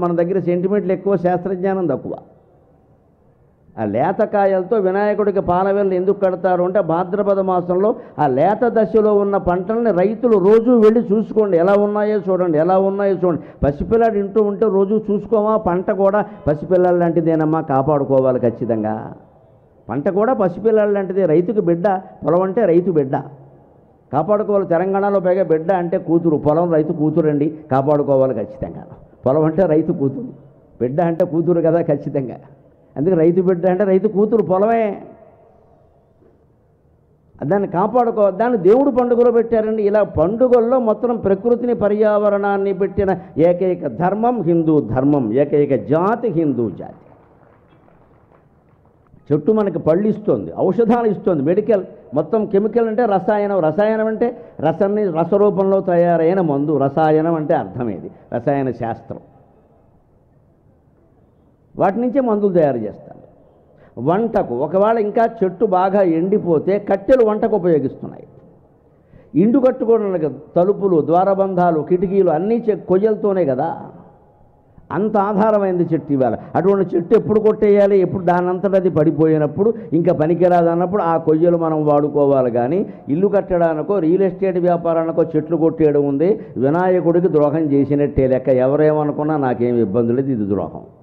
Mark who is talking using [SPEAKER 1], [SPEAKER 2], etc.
[SPEAKER 1] మన దగ్గర సెంటిమెంట్లు ఎక్కువ, శాస్త్రజ్ఞానం తక్కువ. ఆ లేతకాయలతో వినాయకుడికి పాలవెల్లు ఎందుకు కడతారు అంటే భాద్రపద మాసంలో ఆ లేత దశలో ఉన్న పంటల్ని రైతులు రోజు వెళ్ళి చూసుకోండి, ఎలా ఉన్నాయో చూడండి, ఎలా ఉన్నాయో చూడండి. పసిపిల్లాడు ఇంటూ ఉంటే రోజు చూసుకోమా, పంట కూడా పసిపిల్లల లాంటిదేనమ్మా, కాపాడుకోవాలి ఖచ్చితంగా. పంట కూడా పసిపిల్లల లాంటిదే, రైతుకి బిడ్డ, పొలం అంటే రైతు బిడ్డ, కాపాడుకోవాలి. తెలంగాణలో పైగా బిడ్డ అంటే కూతురు, పొలం రైతు కూతురండి, కాపాడుకోవాలి ఖచ్చితంగా. పొలం అంటే రైతు కూతురు, బిడ్డ అంటే కూతురు కదా ఖచ్చితంగా. అందుకే రైతు బిడ్డ అంటే రైతు కూతురు, పొలమే. దాన్ని కాపాడుకోవాలి. దాన్ని దేవుడు పండుగలో పెట్టారండి. ఇలా పండుగల్లో మొత్తం ప్రకృతిని, పర్యావరణాన్ని పెట్టిన ఏకైక ధర్మం హిందూ ధర్మం, ఏకైక జాతి హిందూ జాతి. చెట్టు మనకి పళ్ళు ఇస్తుంది, ఔషధాలు ఇస్తుంది, మెడికల్. మొత్తం కెమికల్ అంటే రసాయనం, రసాయనం అంటే రసరూపంలో తయారైన మందు. రసాయనం అంటే అర్థమేది, రసాయన శాస్త్రం. వాటి నుంచే మందులు తయారు చేస్తారు. వంటకు ఒకవేళ ఇంకా చెట్టు బాగా ఎండిపోతే కట్టెలు వంటకు ఉపయోగిస్తున్నాయి. ఇండు కట్టుకోవడానికి తలుపులు, ద్వారబంధాలు, కిటికీలు అన్నీ కొయ్యలతోనే కదా. అంత ఆధారమైంది చెట్టు ఇవాళ. అటువంటి చెట్టు ఎప్పుడు కొట్టేయాలి, ఎప్పుడు దానంతట అది పడిపోయినప్పుడు, ఇంకా పనికిరాదు అన్నప్పుడు ఆ కొయ్యలు మనం వాడుకోవాలి. కానీ ఇల్లు కట్టడానికో రియల్ ఎస్టేట్ వ్యాపారానికో చెట్లు కొట్టేయడం ఉంది, వినాయకుడికి ద్రోహం చేసినట్టే లెక్క. ఎవరేమనుకున్నా నాకేం ఇబ్బంది లేదు, ఇది ద్రోహం.